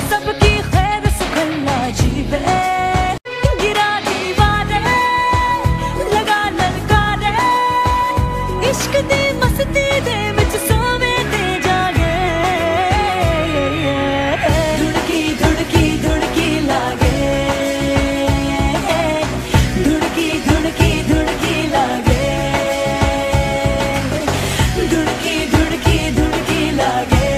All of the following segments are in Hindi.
सबकी खैर सुखल्ला जीवे गिरा दीवारे लगा ललकारे इश्क दी मस्ती दे विच सोवे ते जागे धुड़की धुड़की धुड़की लागे धुड़की धुड़की धुड़की लागे धुड़की धुड़की धुड़की लागे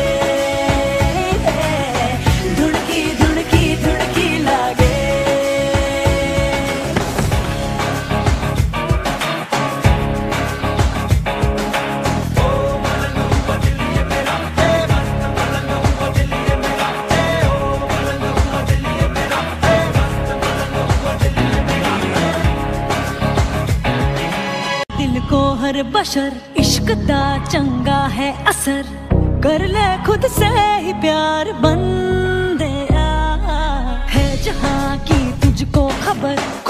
धुड़की धुड़की धुड़की लागे। दिल को हर बशर इश्क दा चंगा है असर कर ले खुद से ही प्यार बंदे है जहाँ की तुझको खबर